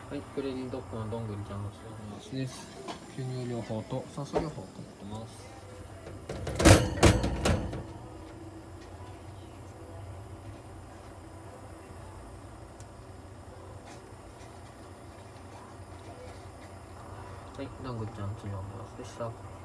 はい、クレディドッグのどんぐりちゃんの治療の話です。吸入療法と酸素療法を行ってます。はい、どんぐりちゃんの治療の様子でした。